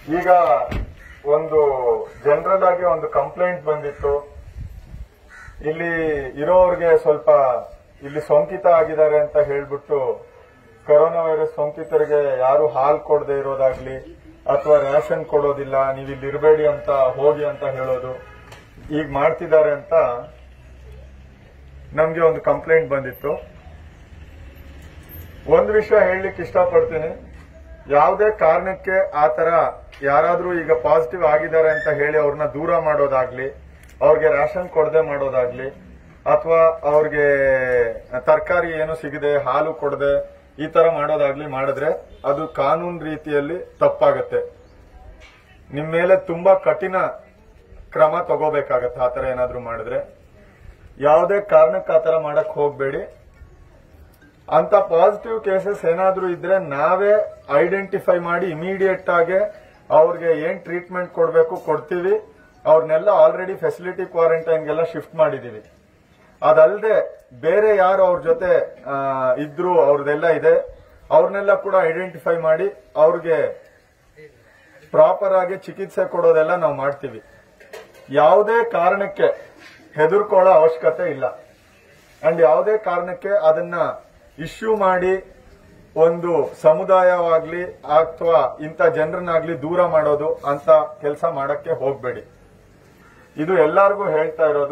ಈಗ ಒಂದು ಜನರಲ್ ಆಗಿ ಒಂದು ಕಂಪ್ಲೇಂಟ್ ಬಂದಿತ್ತು. ಇಲ್ಲಿ ಇರೋರಿಗೆ ಸ್ವಲ್ಪ ಇಲ್ಲಿ ಸೋಂಕಿತ ಆಗಿದ್ದಾರೆ ಅಂತ ಹೇಳ್ಬಿಟ್ಟು ಕೊರೋನಾ ವೈರಸ್ ಸೋಂಕಿತರಿಗೆ ಯಾರು ಹಾಲು ಕೊಡದೆ ಇರೋದಾಗ್ಲಿ ಅಥವಾ ರೇಷನ್ ಕೊಡೋದಿಲ್ಲ, ನೀವು ಇಲ್ಲಿ ಇರಬೇಡಿ ಅಂತ ಹೋಗಿ ಅಂತ ಹೇಳೋದು ಈಗ ಮಾಡ್ತಿದ್ದಾರೆ ಅಂತ ನಮ್ಗೆ ಒಂದು ಕಂಪ್ಲೇಂಟ್ ಬಂದಿತ್ತು. ಒಂದು ವಿಷಯ ಹೇಳಲಿಕ್ಕೆ ಇಷ್ಟಪಡ್ತೀನಿ, ಯಾವುದೇ ಕಾರಣಕ್ಕೆ ಆತರ ಯಾರಾದ್ರೂ ಈಗ ಪಾಸಿಟಿವ್ ಆಗಿದ್ದಾರೆ ಅಂತ ಹೇಳಿ ಅವ್ರನ್ನ ದೂರ ಮಾಡೋದಾಗ್ಲಿ, ಅವ್ರಿಗೆ ರೇಷನ್ ಕೊಡದೆ ಮಾಡೋದಾಗ್ಲಿ, ಅಥವಾ ಅವ್ರಿಗೆ ತರಕಾರಿ ಏನು ಸಿಗದೆ ಹಾಲು ಕೊಡದೆ ಈ ತರ ಮಾಡೋದಾಗ್ಲಿ ಮಾಡಿದ್ರೆ ಅದು ಕಾನೂನು ರೀತಿಯಲ್ಲಿ ತಪ್ಪಾಗತ್ತೆ. ನಿಮ್ ಮೇಲೆ ತುಂಬಾ ಕಠಿಣ ಕ್ರಮ ತಗೋಬೇಕಾಗತ್ತೆ. ಆತರ ಏನಾದ್ರೂ ಮಾಡಿದ್ರೆ ಯಾವುದೇ ಕಾರಣಕ್ಕೆ ಆತರ ಮಾಡಕ್ ಹೋಗ್ಬೇಡಿ. ಅಂತ ಪಾಸಿಟಿವ್ ಕೇಸಸ್ ಏನಾದ್ರೂ ಇದ್ರೆ ನಾವೇ ಐಡೆಂಟಿಫೈ ಮಾಡಿ ಇಮಿಡಿಯೇಟ್ ಆಗಿ ಅವ್ರಿಗೆ ಏನ್ ಟ್ರೀಟ್ಮೆಂಟ್ ಕೊಡ್ಬೇಕು ಕೊಡ್ತೀವಿ. ಅವ್ರನ್ನೆಲ್ಲ ಆಲ್ರೆಡಿ ಫೆಸಿಲಿಟಿ ಕ್ವಾರಂಟೈನ್ಗೆಲ್ಲ ಶಿಫ್ಟ್ ಮಾಡಿದೀವಿ. ಅದಲ್ಲದೆ ಬೇರೆ ಯಾರು ಅವ್ರ ಜೊತೆ ಇದ್ರು ಅವ್ರದೆಲ್ಲ ಇದೆ, ಅವ್ರನ್ನೆಲ್ಲ ಕೂಡ ಐಡೆಂಟಿಫೈ ಮಾಡಿ ಅವ್ರಿಗೆ ಪ್ರಾಪರ್ ಆಗಿ ಚಿಕಿತ್ಸೆ ಕೊಡೋದೆಲ್ಲ ನಾವು ಮಾಡ್ತೀವಿ. ಯಾವುದೇ ಕಾರಣಕ್ಕೆ ಹೆದರ್ಕೊಳ್ಳೋ ಅವಶ್ಯಕತೆ ಇಲ್ಲ. ಅಂಡ್ ಯಾವುದೇ ಕಾರಣಕ್ಕೆ ಅದನ್ನ ಇಶ್ಯೂ ಮಾಡಿ ಒಂದು ಸಮುದಾಯವಾಗ್ಲಿ ಅಥವಾ ಇಂಥ ಜನರನ್ನಾಗ್ಲಿ ದೂರ ಮಾಡೋದು ಅಂತ ಕೆಲಸ ಮಾಡಕ್ಕೆ ಹೋಗ್ಬೇಡಿ. ಇದು ಎಲ್ಲರಿಗೂ ಹೇಳ್ತಾ ಇರೋದು.